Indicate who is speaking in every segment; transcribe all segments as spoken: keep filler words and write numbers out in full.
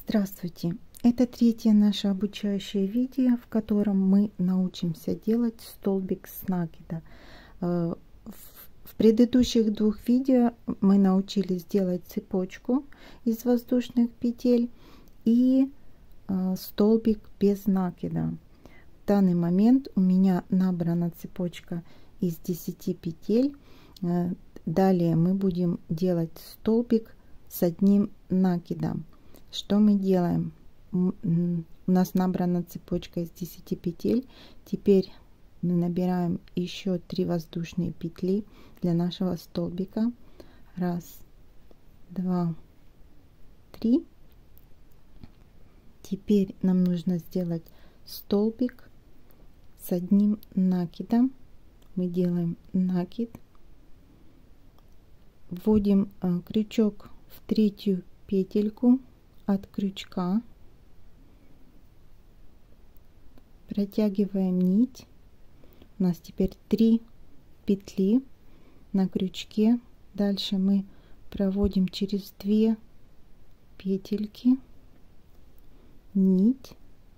Speaker 1: Здравствуйте! Это третье наше обучающее видео, в котором мы научимся делать столбик с накида. В предыдущих двух видео мы научились делать цепочку из воздушных петель и столбик без накида. В данный момент у меня набрана цепочка из десяти петель. Далее мы будем делать столбик с одним накидом. Что мы делаем? У нас набрана цепочка из десяти петель. Теперь мы набираем еще три воздушные петли для нашего столбика. Раз, два, три. Теперь нам нужно сделать столбик с одним накидом. Мы делаем накид, вводим крючок в третью петельку от крючка, протягиваем нить. У нас теперь три петли на крючке. Дальше мы проводим через две петельки нить,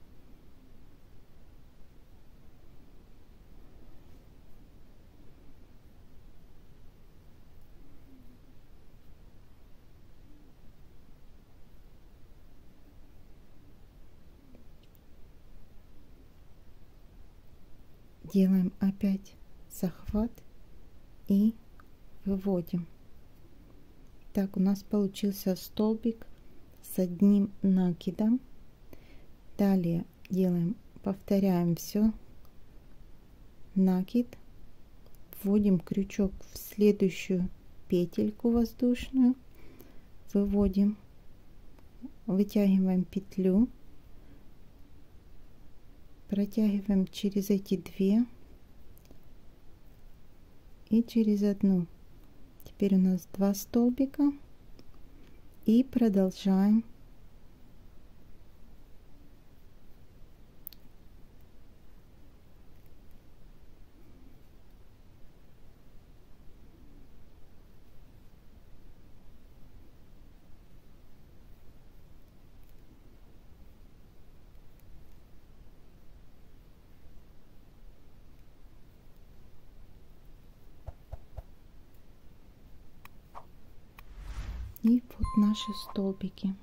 Speaker 1: делаем опять захват и выводим. Так, у нас получился столбик с одним накидом. Далее делаем, повторяем все. Накид, вводим крючок в следующую петельку воздушную, выводим, вытягиваем петлю, протягиваем через эти две и через одну. Теперь у нас два столбика и продолжаем. И вот наши столбики.